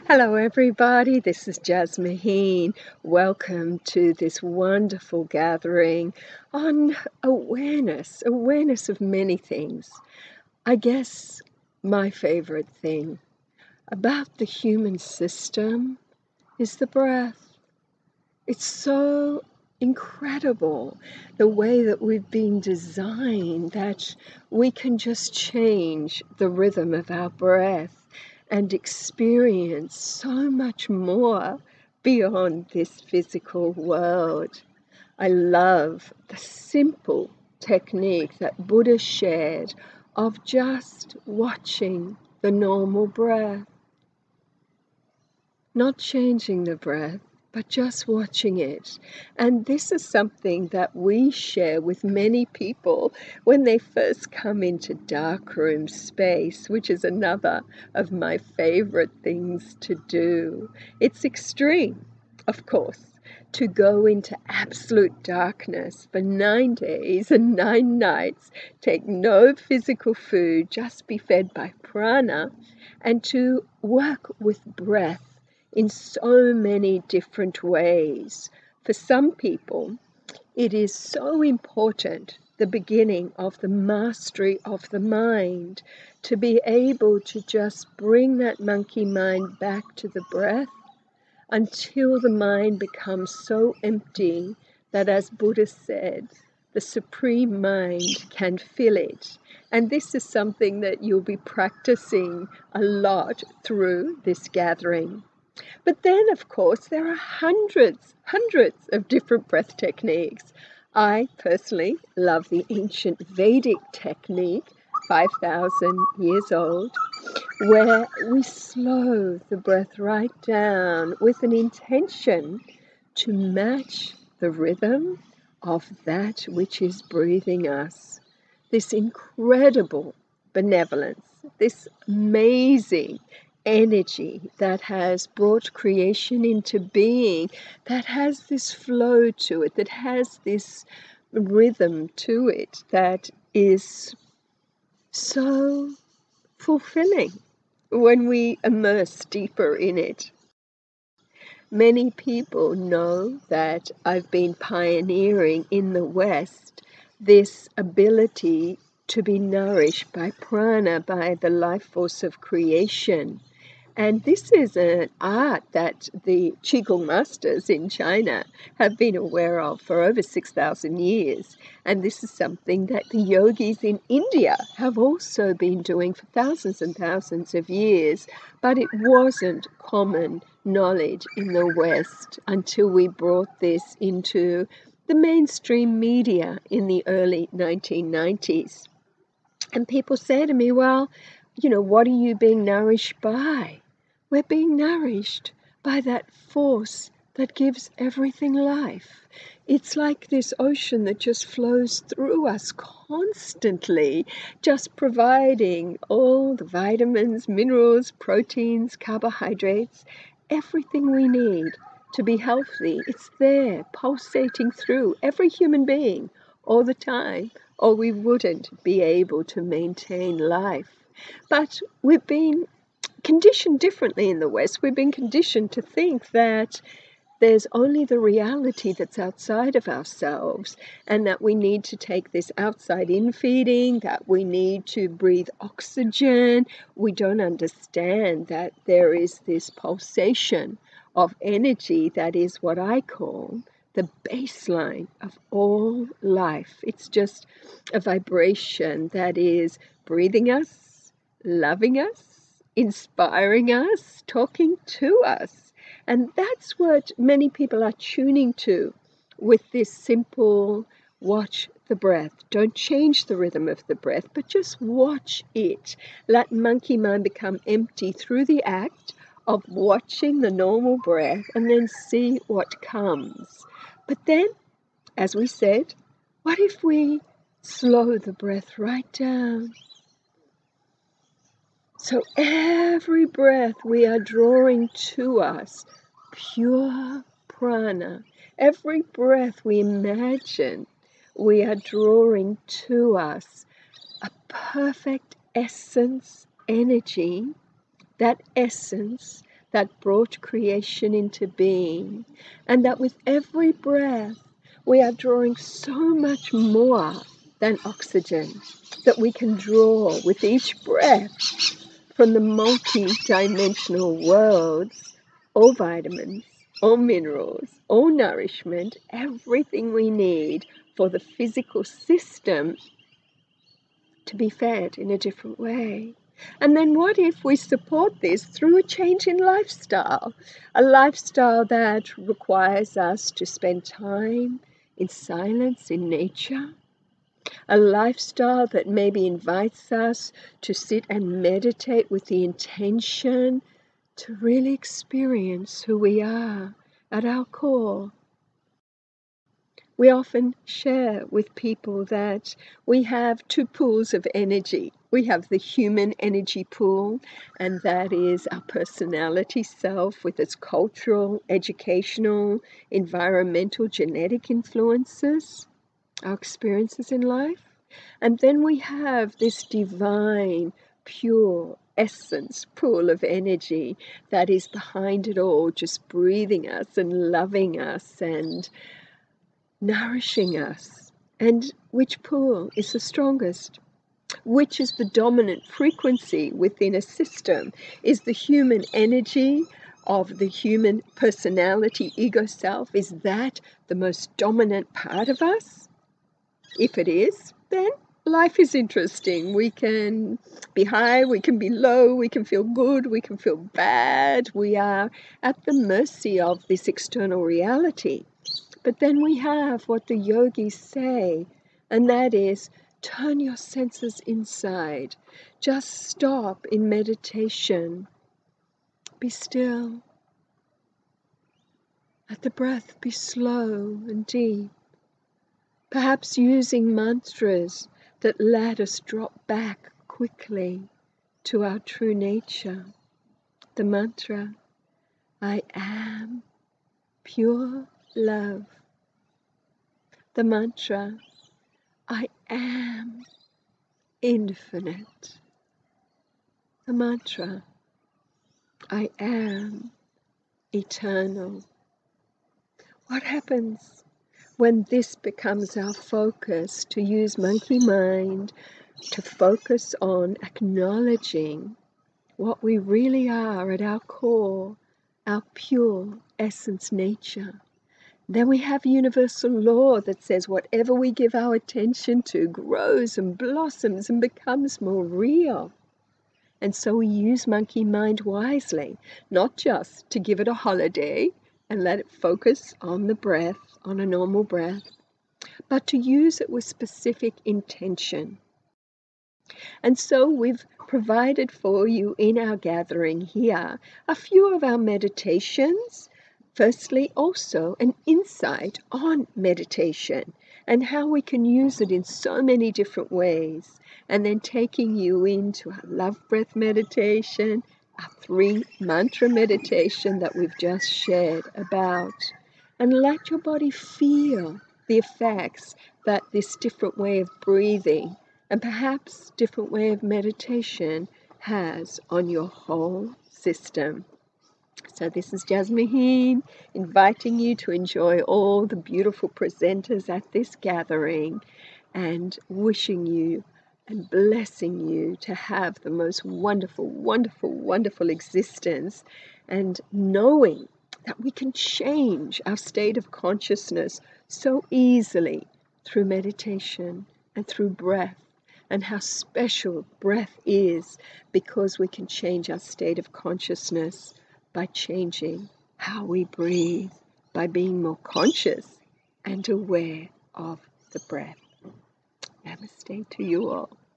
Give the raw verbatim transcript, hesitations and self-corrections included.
Hello everybody, this is Jasmuheen. Welcome to this wonderful gathering on awareness, awareness of many things. I guess my favorite thing about the human system is the breath. It's so incredible the way that we've been designed that we can just change the rhythm of our breath and experience so much more beyond this physical world. I love the simple technique that Buddha shared of just watching the normal breath. Not changing the breath, but just watching it. And this is something that we share with many people when they first come into Darkroom space, which is another of my favorite things to do. It's extreme, of course, to go into absolute darkness for nine days and nine nights, take no physical food, just be fed by prana, and to work with breath in so many different ways. For some people, it is so important, the beginning of the mastery of the mind, to be able to just bring that monkey mind back to the breath until the mind becomes so empty that, as Buddha said, the Supreme Mind can fill it. And this is something that you'll be practicing a lot through this gathering. But then, of course, there are hundreds, hundreds of different breath techniques. I personally love the ancient Vedic technique, five thousand years old, where we slow the breath right down with an intention to match the rhythm of that which is breathing us. This incredible benevolence, this amazing energy that has brought creation into being, that has this flow to it, that has this rhythm to it, that is so fulfilling when we immerse deeper in it. Many people know that I've been pioneering in the West this ability to be nourished by prana, by the life force of creation. And this is an art that the Qigong masters in China have been aware of for over six thousand years. And this is something that the yogis in India have also been doing for thousands and thousands of years. But it wasn't common knowledge in the West until we brought this into the mainstream media in the early nineteen nineties. And people say to me, well, you know, what are you being nourished by? We're being nourished by that force that gives everything life. It's like this ocean that just flows through us constantly, just providing all the vitamins, minerals, proteins, carbohydrates, everything we need to be healthy. It's there, pulsating through every human being all the time, or we wouldn't be able to maintain life. But we've been conditioned differently in the West. We've been conditioned to think that there's only the reality that's outside of ourselves, and that we need to take this outside-in feeding, that we need to breathe oxygen. We don't understand that there is this pulsation of energy that is what I call the baseline of all life. It's just a vibration that is breathing us, loving us, inspiring us, talking to us. And that's what many people are tuning to with this simple watch the breath. Don't change the rhythm of the breath, but just watch it. Let monkey mind become empty through the act of watching the normal breath, and then see what comes. But then, as we said, what if we slow the breath right down? So every breath we are drawing to us pure prana. Every breath we imagine we are drawing to us a perfect essence energy, that essence that brought creation into being, and that with every breath we are drawing so much more than oxygen that we can draw with each breath from the multi-dimensional worlds, all vitamins, all minerals, all nourishment, everything we need for the physical system to be fed in a different way. And then what if we support this through a change in lifestyle? A lifestyle that requires us to spend time in silence in nature. A lifestyle that maybe invites us to sit and meditate with the intention to really experience who we are at our core. We often share with people that we have two pools of energy. We have the human energy pool, and that is our personality self with its cultural, educational, environmental, genetic influences, our experiences in life. And then we have this divine, pure essence pool of energy that is behind it all, just breathing us and loving us and nourishing us. And which pool is the strongest? Which is the dominant frequency within a system? Is the human energy of the human personality, ego self, is that the most dominant part of us? If it is, then life is interesting. We can be high, we can be low, we can feel good, we can feel bad. We are at the mercy of this external reality. But then we have what the yogis say, and that is, turn your senses inside. Just stop in meditation. Be still. Let the breath be slow and deep. Perhaps using mantras that let us drop back quickly to our true nature. The mantra, I am pure love. The mantra, I am infinite. The mantra, I am eternal. What happens when this becomes our focus, to use monkey mind, to focus on acknowledging what we really are at our core, our pure essence nature? Then we have universal law that says whatever we give our attention to grows and blossoms and becomes more real. And so we use monkey mind wisely, not just to give it a holiday and let it focus on the breath, on a normal breath, but to use it with specific intention. And so we've provided for you in our gathering here a few of our meditations. Firstly, also an insight on meditation and how we can use it in so many different ways. And then taking you into our love breath meditation, our three mantra meditation that we've just shared about. And let your body feel the effects that this different way of breathing and perhaps different way of meditation has on your whole system. So this is Jasmuheen inviting you to enjoy all the beautiful presenters at this gathering and wishing you and blessing you to have the most wonderful, wonderful, wonderful existence, and knowing that we can change our state of consciousness so easily through meditation and through breath, and how special breath is because we can change our state of consciousness by changing how we breathe, by being more conscious and aware of the breath. Namaste to you all.